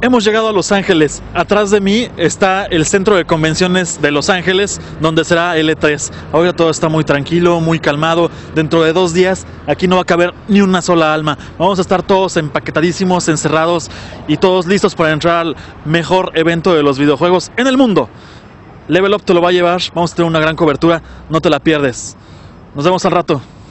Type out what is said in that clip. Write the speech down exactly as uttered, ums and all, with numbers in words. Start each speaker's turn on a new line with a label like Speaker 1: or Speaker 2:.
Speaker 1: Hemos llegado a Los Ángeles. Atrás de mí está el centro de convenciones de Los Ángeles, donde será el E tres. Ahora todo está muy tranquilo, muy calmado. Dentro de dos días aquí no va a caber ni una sola alma. Vamos a estar todos empaquetadísimos, encerrados y todos listos para entrar al mejor evento de los videojuegos en el mundo. Level Up te lo va a llevar. Vamos a tener una gran cobertura. No te la pierdes. Nos vemos al rato.